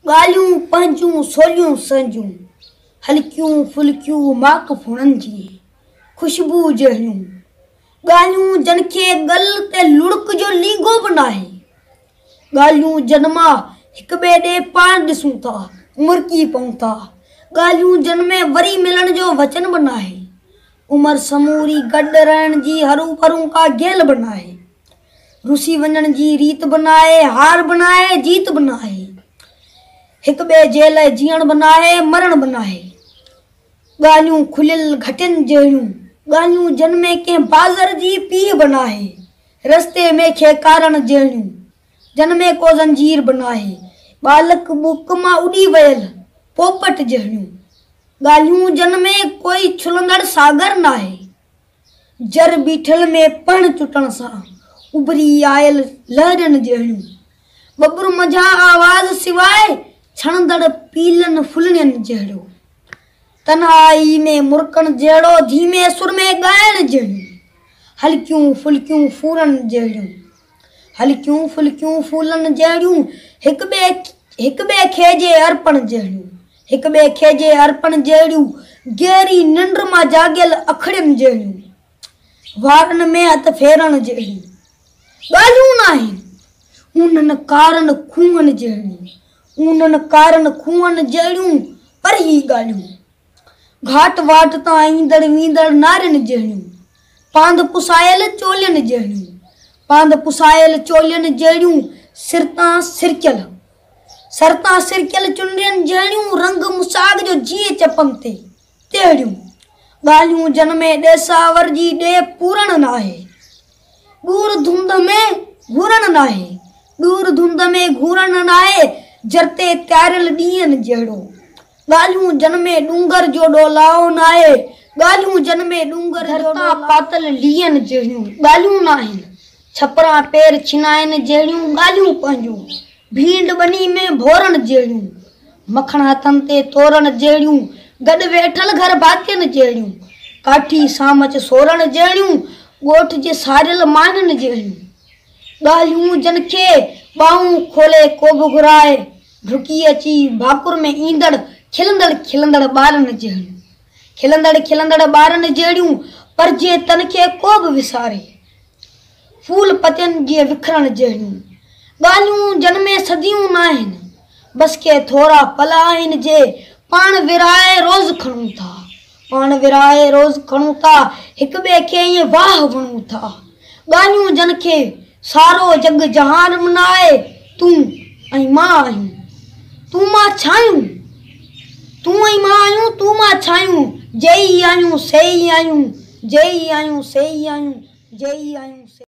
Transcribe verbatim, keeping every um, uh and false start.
ॻाल्हियूं पंहिंजूं सोलियूं संजूं हल्कियूं फुल्कियूं माक फुणनि जी खुशबू जहिड़ियूं ॻाल्हियूं जन खे गल ते लुड़क जो लीगो बि नाहे। ॻाल्हियूं जन मां हिक ॿिए ॾे पाण ॾिसूं था मुरकी पऊं था। ॻाल्हियूं जन में वरी मिलण जो वचन बि नाहे। उमर समूरी गॾु रहण जी हरू भरू का गेल बि नाहे। रुसी वञण जी रीत बि नाहे, हार बि नाहे, जीत बि नाहे। हिक ॿिए जे लाइ जीअण बि नाहे, मरण बि नाहे। ॻाल्हियूं खुलियल घटियुनि जहिड़ियूं ॻाल्हियूं जन में कंहिं बाज़र जी पीउ बि नाहे। रस्ते में खे कारण जहिड़ियूं जन में को ज़ंजीर बि नाहे। बालक बुक मां उॾी वियल पोपट जहिड़ियूं ॻाल्हियूं जन में कोई छुलंदड़ सागर नाहे। जर बीठल में पण चुटण सां उभरी आयल लहरनि जहिड़ियूं बबरू मझा आवाज़ सिवाइ छणंदड़ पीलनि फुलड़ियुनि जहिड़ो। तन्हाई में मुरकण जहिड़ो धीमे सुर में ॻाइण जहिड़ियूं हल्कियूं फुल्कियूं फूरन जहिड़ियूं हल्कियूं फुल्कियूं फूलन जहिड़ियूं हिक ॿिए हिक ॿिए खे जे अर्पण जहिड़ियूं हिक ॿिए खे जे अर्पण जहिड़ियूं गहरी निंड मां जागियल अखड़ियुनि जहिड़ियूं वारनि में हथ फेरण जहिड़ियूं ॻाल्हियूं नाहिनि। ऊननि कारण खूहनि जहिड़ियूं ऊननि कारण खूहनि जहिड़ियूं पर ही ॻाल्हियूं घाट वाट तां ईंदड़ वींदड़ नारियुनि जहिड़ियूं पांध पुसायल चोलियुनि जहिड़ियूं पांध पुसायल चोलियुनि जहिड़ियूं सिर तां सिरकियल सर तां सिरकियल चुंडियुनि जहिड़ियूं रंग मुसाग जो जीअं चपनि ते तहिड़ियूं ॻाल्हियूं जन में ॾेसावर जी ॾे पूरण नाहे। ॻूर धुंध में घूरण नाहे ॻूर धुंध में घूरण नाहे। जरते त्यारियल ॾींहंनि जहिड़ो ॻाल्हियूं जन में डूंगर जो डोलाओ नाहे। ॻाल्हियूं जन में डूंगर धरता पातल लीहनि जहिड़ियूं ॻाल्हियूं नाहिनि। छपरा पेर छिनाइनि जहिड़ियूं ॻाल्हियूं पंहिंजूं भींड बनी में भोरण जहिड़ियूं मखण हथनि ते तोरण जहिड़ियूं गॾु वेठल घर भातियुनि जहिड़ियूं काठी सामच सोरण जहिड़ियूं ॻोठ जे सारियल माननि जहिड़ियूं ॻाल्हियूं जन खे ॿाहूं खोले को बि घुराए ढुकी अची भाकुर में ईंदड़ खिलंदड़ खिलंदड़ ॿारनि जहिड़ियूं खिलंदड़ खिलंदड़ ॿारनि जहिड़ियूं पर जे तन खे को बि विसारे फूल पतियुनि जे विखरण जहिड़ियूं ॻाल्हियूं जन में सदियूं नाहिनि। बस के थोरा पल आहिनि जे पाण विराए रोज़ खणूं था पाण विराए रोज़ खणूं था हिक ॿिए खे ईअं वाह वणूं था। ॻाल्हियूं जन खे सारो जग जहान में नाहे। तूं ऐं मां आहियूं तूं मां छायूं तूं ऐं मां आहियूं तूं मां छायूं जई आहियूं सही आहियूं जई आहियूं सही आहियूं जई आहियूं।